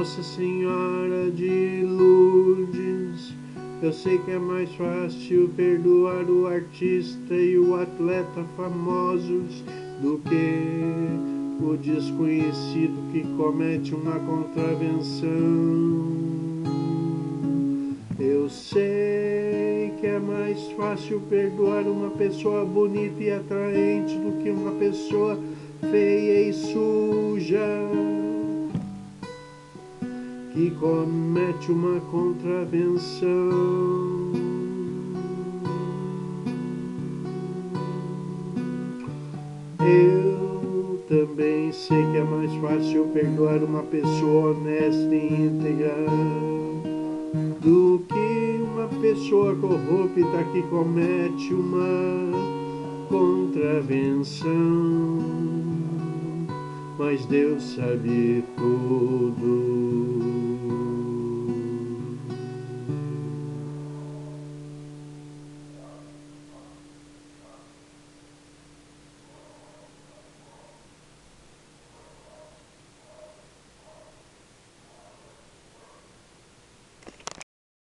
Nossa Senhora de Lourdes, eu sei que é mais fácil perdoar o artista e o atleta famosos do que o desconhecido que comete uma contravenção. Eu sei que é mais fácil perdoar uma pessoa bonita e atraente do que uma pessoa feia e suja que comete uma contravenção. Eu também sei que é mais fácil perdoar uma pessoa honesta e íntegra do que uma pessoa corrupta que comete uma contravenção. Mas Deus sabe tudo.